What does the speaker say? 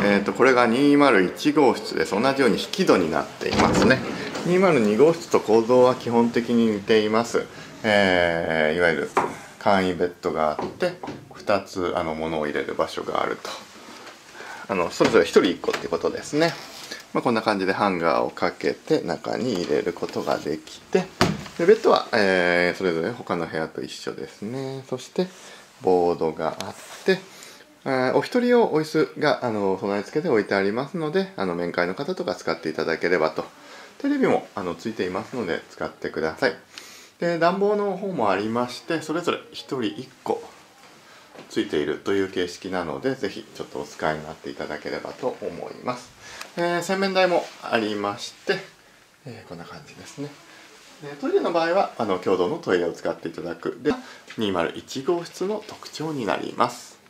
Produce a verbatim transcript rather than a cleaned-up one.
えー、とこれがにまるいち号室です。同じように引き戸になっていますね。にまるに号室と構造は基本的に似ています。えー、いわゆる簡易ベッドがあってふたつあの物を入れる場所があると、あのそれぞれひとりいっこってことですね。まあ、こんな感じでハンガーをかけて中に入れることができて、でベッドは、えー、それぞれ他の部屋と一緒ですね。そしてボードがあって、えー、お一人用お椅子があの備え付けで置いてありますので、あの面会の方とか使っていただければと。テレビもあのついていますので使ってください。で暖房の方もありまして、それぞれひとりいっこついているという形式なので、ぜひちょっとお使いになっていただければと思います。えー、洗面台もありまして、えー、こんな感じですね。トイレの場合はあの共同のトイレを使っていただくでにまるいち号室の特徴になります。